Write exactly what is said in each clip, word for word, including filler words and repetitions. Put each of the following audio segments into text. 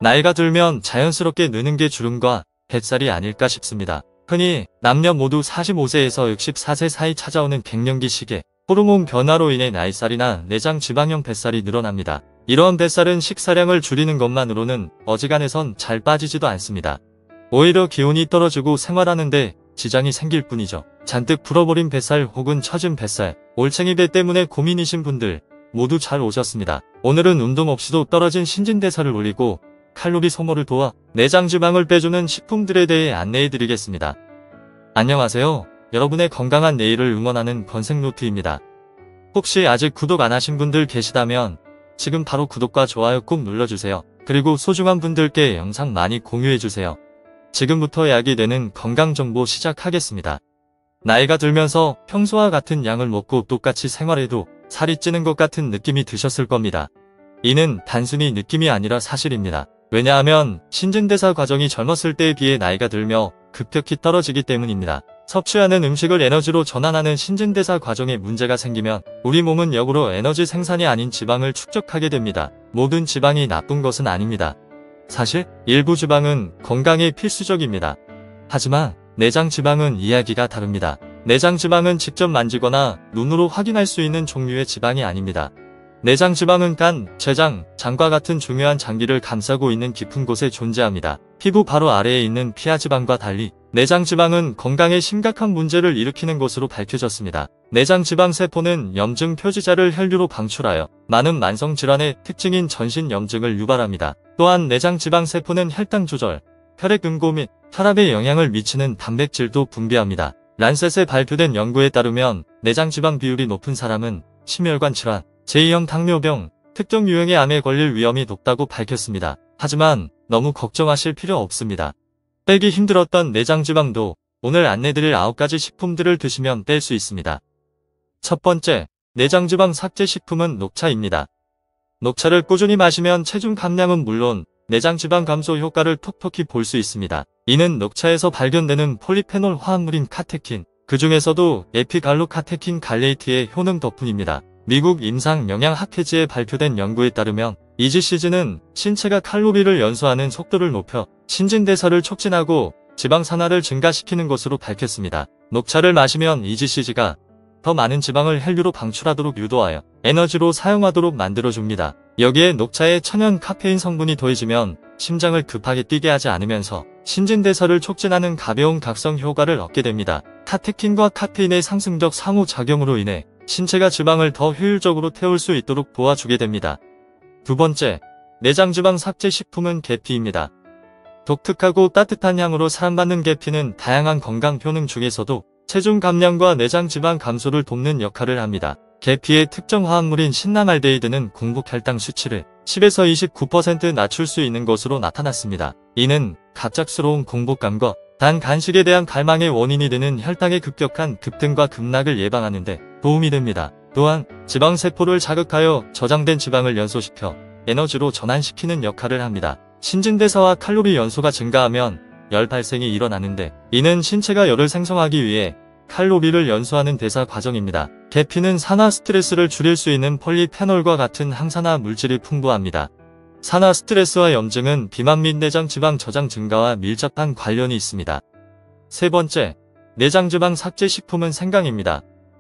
나이가 들면 자연스럽게 느는 게 주름과 뱃살이 아닐까 싶습니다. 흔히 남녀 모두 사십오 세에서 육십사 세 사이 찾아오는 갱년기 시기에 호르몬 변화로 인해 나이살이나 내장 지방형 뱃살이 늘어납니다. 이러한 뱃살은 식사량을 줄이는 것만으로는 어지간해선 잘 빠지지도 않습니다. 오히려 기운이 떨어지고 생활하는데 지장이 생길 뿐이죠. 잔뜩 불어버린 뱃살 혹은 처진 뱃살, 올챙이 배 때문에 고민이신 분들 모두 잘 오셨습니다. 오늘은 운동 없이도 떨어진 신진대사를 올리고 칼로리 소모를 도와 내장 지방을 빼주는 식품들에 대해 안내해드리겠습니다. 안녕하세요. 여러분의 건강한 내일을 응원하는 건생노트입니다. 혹시 아직 구독 안 하신 분들 계시다면 지금 바로 구독과 좋아요 꼭 눌러주세요. 그리고 소중한 분들께 영상 많이 공유해주세요. 지금부터 약이 되는 건강정보 시작하겠습니다. 나이가 들면서 평소와 같은 양을 먹고 똑같이 생활해도 살이 찌는 것 같은 느낌이 드셨을 겁니다. 이는 단순히 느낌이 아니라 사실입니다. 왜냐하면 신진대사 과정이 젊었을 때에 비해 나이가 들며 급격히 떨어지기 때문입니다. 섭취하는 음식을 에너지로 전환하는 신진대사 과정에 문제가 생기면 우리 몸은 역으로 에너지 생산이 아닌 지방을 축적하게 됩니다. 모든 지방이 나쁜 것은 아닙니다. 사실 일부 지방은 건강에 필수적입니다. 하지만 내장 지방은 이야기가 다릅니다. 내장 지방은 직접 만지거나 눈으로 확인할 수 있는 종류의 지방이 아닙니다. 내장 지방은 간, 췌장, 장과 같은 중요한 장기를 감싸고 있는 깊은 곳에 존재합니다. 피부 바로 아래에 있는 피하 지방과 달리 내장 지방은 건강에 심각한 문제를 일으키는 것으로 밝혀졌습니다. 내장 지방 세포는 염증 표지자를 혈류로 방출하여 많은 만성 질환의 특징인 전신 염증을 유발합니다. 또한 내장 지방 세포는 혈당 조절, 혈액 응고 및 혈압에 영향을 미치는 단백질도 분비합니다. 란셋에 발표된 연구에 따르면 내장 지방 비율이 높은 사람은 심혈관 질환, 제이형 당뇨병, 특정 유형의 암에 걸릴 위험이 높다고 밝혔습니다. 하지만 너무 걱정하실 필요 없습니다. 빼기 힘들었던 내장 지방도 오늘 안내드릴 아홉 가지 식품들을 드시면 뺄 수 있습니다. 첫 번째, 내장 지방 삭제 식품은 녹차입니다. 녹차를 꾸준히 마시면 체중 감량은 물론 내장 지방 감소 효과를 톡톡히 볼 수 있습니다. 이는 녹차에서 발견되는 폴리페놀 화합물인 카테킨, 그 중에서도 에피갈로카테킨 갈레이트의 효능 덕분입니다. 미국 임상영양학회지에 발표된 연구에 따르면 이지씨지는 신체가 칼로리를 연소하는 속도를 높여 신진대사를 촉진하고 지방 산화를 증가시키는 것으로 밝혔습니다. 녹차를 마시면 이지씨지가 더 많은 지방을 혈류로 방출하도록 유도하여 에너지로 사용하도록 만들어줍니다. 여기에 녹차에 천연 카페인 성분이 더해지면 심장을 급하게 뛰게 하지 않으면서 신진대사를 촉진하는 가벼운 각성 효과를 얻게 됩니다. 카테킨과 카페인의 상승적 상호작용으로 인해 신체가 지방을 더 효율적으로 태울 수 있도록 도와주게 됩니다. 두 번째, 내장 지방 삭제 식품은 계피입니다. 독특하고 따뜻한 향으로 사랑받는 계피는 다양한 건강 효능 중에서도 체중 감량과 내장 지방 감소를 돕는 역할을 합니다. 계피의 특정 화합물인 신라말데히드는 공복 혈당 수치를 십에서 이십구 퍼센트 낮출 수 있는 것으로 나타났습니다. 이는 갑작스러운 공복감과 단 간식에 대한 갈망의 원인이 되는 혈당의 급격한 급등과 급락을 예방하는 데 도움이 됩니다. 또한 지방세포를 자극하여 저장된 지방을 연소시켜 에너지로 전환시키는 역할을 합니다. 신진대사와 칼로리 연소가 증가하면 열 발생이 일어나는데 이는 신체가 열을 생성하기 위해 칼로리를 연소하는 대사 과정입니다. 계피는 산화 스트레스를 줄일 수 있는 폴리페놀과 같은 항산화 물질이 풍부합니다. 산화 스트레스와 염증은 비만 및 내장 지방 저장 증가와 밀접한 관련이 있습니다. 세 번째, 내장 지방 삭제 식품은 생강입니다.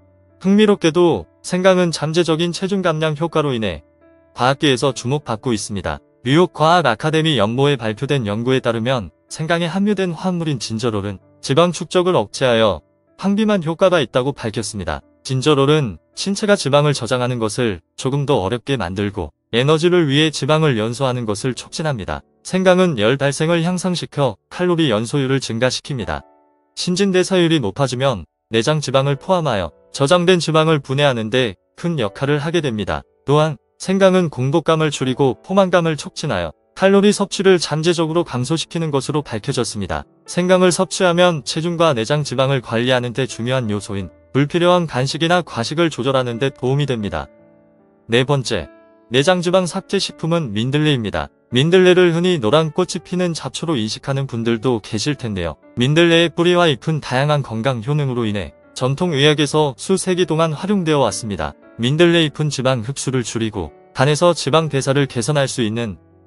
흥미롭게도 생강은 잠재적인 체중 감량 효과로 인해 과학계에서 주목받고 있습니다. 뉴욕 과학 아카데미 연모에 발표된 연구에 따르면 생강에 함유된 화합물인 진저롤은 지방 축적을 억제하여 항비만 효과가 있다고 밝혔습니다. 진저롤은 신체가 지방을 저장하는 것을 조금 더 어렵게 만들고 에너지를 위해 지방을 연소하는 것을 촉진합니다. 생강은 열 발생을 향상시켜 칼로리 연소율을 증가시킵니다. 신진대사율이 높아지면 내장 지방을 포함하여 저장된 지방을 분해하는 데 큰 역할을 하게 됩니다. 또한 생강은 공복감을 줄이고 포만감을 촉진하여 칼로리 섭취를 잠재적으로 감소시키는 것으로 밝혀졌습니다. 생강을 섭취하면 체중과 내장 지방을 관리하는 데 중요한 요소인 불필요한 간식이나 과식을 조절하는 데 도움이 됩니다. 네 번째, 내장 지방 삭제 식품은 민들레입니다. 민들레를 흔히 노란 꽃이 피는 잡초로 인식하는 분들도 계실 텐데요. 민들레의 뿌리와 잎은 다양한 건강 효능으로 인해 전통 의학에서 수세기 동안 활용되어 왔습니다. 민들레 잎은 지방 흡수를 줄이고 간에서 지방 대사를 개선할 수 있는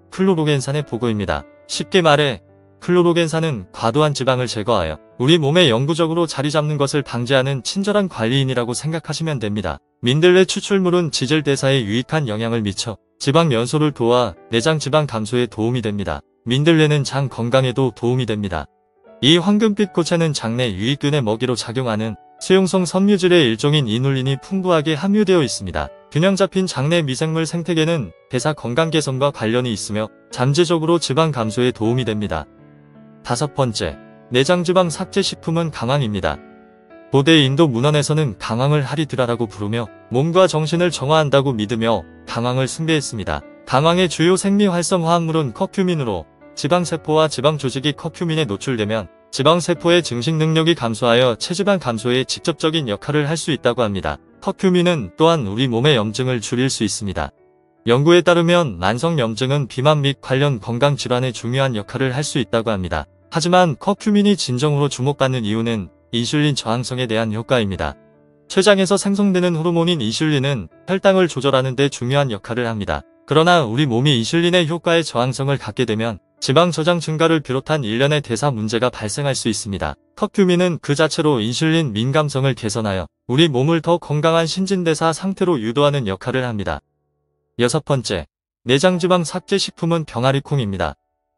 클로로겐산의 보고입니다. 쉽게 말해 클로로겐산은 과도한 지방을 제거하여 우리 몸에 영구적으로 자리 잡는 것을 방지하는 친절한 관리인이라고 생각하시면 됩니다. 민들레 추출물은 지질 대사에 유익한 영향을 미쳐 지방 연소를 도와 내장 지방 감소에 도움이 됩니다. 민들레는 장 건강에도 도움이 됩니다. 이 황금빛 고체는 장내 유익균의 먹이로 작용하는 수용성 섬유질의 일종인 이눌린이 풍부하게 함유되어 있습니다. 균형 잡힌 장내 미생물 생태계는 대사 건강 개선과 관련이 있으며 잠재적으로 지방 감소에 도움이 됩니다. 다섯 번째, 내장지방 삭제 식품은 강황입니다. 고대 인도 문헌에서는 강황을 하리드라라고 부르며 몸과 정신을 정화한다고 믿으며 강황을 숭배했습니다. 강황의 주요 생리활성 화합물은 커큐민으로 지방세포와 지방조직이 커큐민에 노출되면 지방세포의 증식 능력이 감소하여 체지방 감소에 직접적인 역할을 할 수 있다고 합니다. 커큐민은 또한 우리 몸의 염증을 줄일 수 있습니다. 연구에 따르면 만성염증은 비만 및 관련 건강질환에 중요한 역할을 할 수 있다고 합니다. 하지만 커큐민이 진정으로 주목받는 이유는 인슐린 저항성에 대한 효과입니다. 췌장에서 생성되는 호르몬인 인슐린은 혈당을 조절하는 데 중요한 역할을 합니다. 그러나 우리 몸이 인슐린의 효과에 저항성을 갖게 되면 지방 저장 증가를 비롯한 일련의 대사 문제가 발생할 수 있습니다. 커큐민은 그 자체로 인슐린 민감성을 개선하여 우리 몸을 더 건강한 신진대사 상태로 유도하는 역할을 합니다. 여섯 번째, 내장지방 삭제 식품은 병아리콩입니다.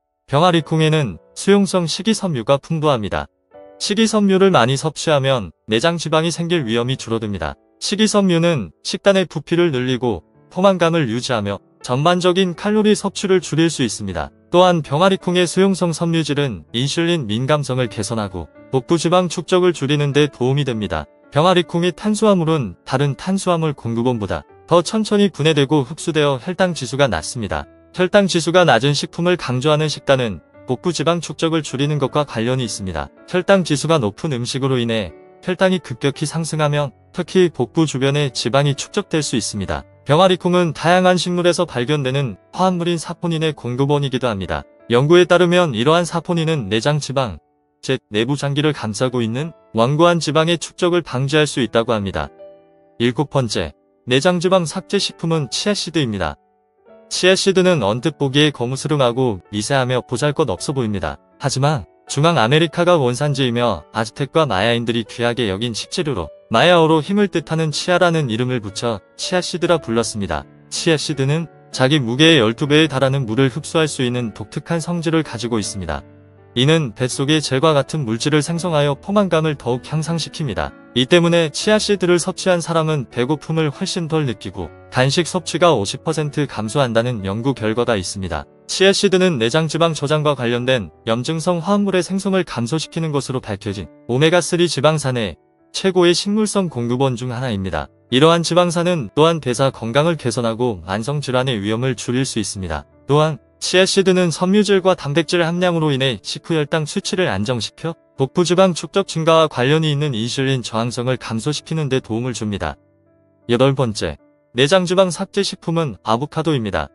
병아리콩에는 수용성 식이섬유가 풍부합니다. 식이섬유를 많이 섭취하면 내장지방이 생길 위험이 줄어듭니다. 식이섬유는 식단의 부피를 늘리고 포만감을 유지하며 전반적인 칼로리 섭취를 줄일 수 있습니다. 또한 병아리콩의 수용성 섬유질은 인슐린 민감성을 개선하고 복부지방 축적을 줄이는 데 도움이 됩니다. 병아리콩의 탄수화물은 다른 탄수화물 공급원보다 더 천천히 분해되고 흡수되어 혈당 지수가 낮습니다. 혈당 지수가 낮은 식품을 강조하는 식단은 복부지방 축적을 줄이는 것과 관련이 있습니다. 혈당 지수가 높은 음식으로 인해 혈당이 급격히 상승하면 특히 복부 주변에 지방이 축적될 수 있습니다. 병아리콩은 다양한 식물에서 발견되는 화합물인 사포닌의 공급원이기도 합니다. 연구에 따르면 이러한 사포닌은 내장 지방, 즉 내부 장기를 감싸고 있는 완고한 지방의 축적을 방지할 수 있다고 합니다. 일곱 번째, 내장지방 삭제 식품은 치아씨드입니다. 치아씨드는 언뜻 보기에 거무스름하고 미세하며 보잘것없어 보입니다. 하지만 중앙아메리카가 원산지이며 아즈텍과 마야인들이 귀하게 여긴 식재료로 마야어로 힘을 뜻하는 치아라는 이름을 붙여 치아씨드라 불렀습니다. 치아씨드는 자기 무게의 열두 배에 달하는 물을 흡수할 수 있는 독특한 성질을 가지고 있습니다. 이는 뱃속에 젤과 같은 물질을 생성하여 포만감을 더욱 향상시킵니다. 이 때문에 치아씨드를 섭취한 사람은 배고픔을 훨씬 덜 느끼고 간식 섭취가 오십 퍼센트 감소한다는 연구 결과가 있습니다. 치아씨드는 내장지방 저장과 관련된 염증성 화합물의 생성을 감소시키는 것으로 밝혀진 오메가삼 지방산의 최고의 식물성 공급원 중 하나입니다. 이러한 지방산은 또한 대사 건강을 개선하고 만성질환의 위험을 줄일 수 있습니다. 또한 치아씨드는 섬유질과 단백질 함량으로 인해 식후 혈당 수치를 안정시켜 복부지방 축적 증가와 관련이 있는 인슐린 저항성을 감소시키는 데 도움을 줍니다. 여덟 번째, 내장지방 삭제 식품은 아보카도입니다.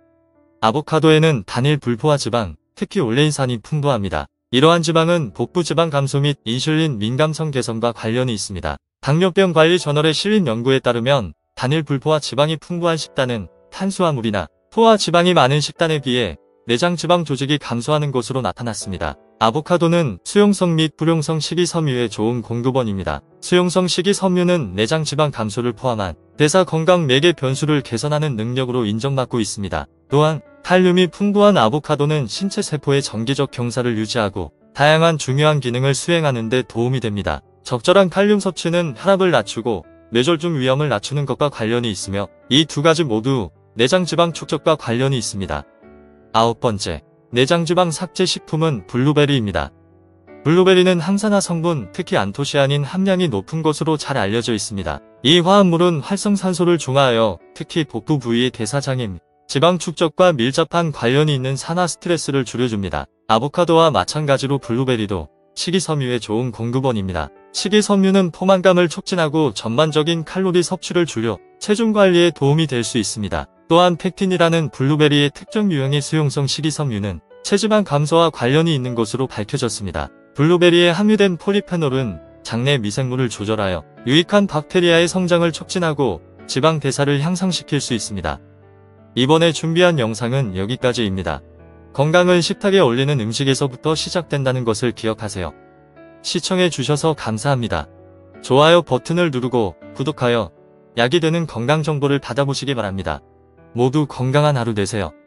아보카도에는 단일 불포화 지방, 특히 올레인산이 풍부합니다. 이러한 지방은 복부지방 감소 및 인슐린 민감성 개선과 관련이 있습니다. 당뇨병 관리 저널에 실린 연구에 따르면 단일 불포화 지방이 풍부한 식단은 탄수화물이나 포화 지방이 많은 식단에 비해 내장 지방 조직이 감소하는 것으로 나타났습니다. 아보카도는 수용성 및 불용성 식이섬유의 좋은 공급원입니다. 수용성 식이섬유는 내장 지방 감소를 포함한 대사 건강 매개 변수를 개선하는 능력으로 인정받고 있습니다. 또한 칼륨이 풍부한 아보카도는 신체 세포의 정기적 경사를 유지하고 다양한 중요한 기능을 수행하는 데 도움이 됩니다. 적절한 칼륨 섭취는 혈압을 낮추고 뇌졸중 위험을 낮추는 것과 관련이 있으며 이 두 가지 모두 내장 지방 축적과 관련이 있습니다. 아홉 번째, 내장지방 삭제 식품은 블루베리입니다. 블루베리는 항산화 성분, 특히 안토시아닌 함량이 높은 것으로 잘 알려져 있습니다. 이 화합물은 활성산소를 중화하여 특히 복부 부위의 대사장애, 지방 축적과 밀접한 관련이 있는 산화 스트레스를 줄여줍니다. 아보카도와 마찬가지로 블루베리도 식이섬유의 좋은 공급원입니다. 식이섬유는 포만감을 촉진하고 전반적인 칼로리 섭취를 줄여 체중 관리에 도움이 될 수 있습니다. 또한 펙틴이라는 블루베리의 특정 유형의 수용성 식이섬유는 체지방 감소와 관련이 있는 것으로 밝혀졌습니다. 블루베리에 함유된 폴리페놀은 장내 미생물을 조절하여 유익한 박테리아의 성장을 촉진하고 지방 대사를 향상시킬 수 있습니다. 이번에 준비한 영상은 여기까지입니다. 건강은 식탁에 올리는 음식에서부터 시작된다는 것을 기억하세요. 시청해주셔서 감사합니다. 좋아요 버튼을 누르고 구독하여 약이 되는 건강 정보를 받아보시기 바랍니다. 모두 건강한 하루 되세요.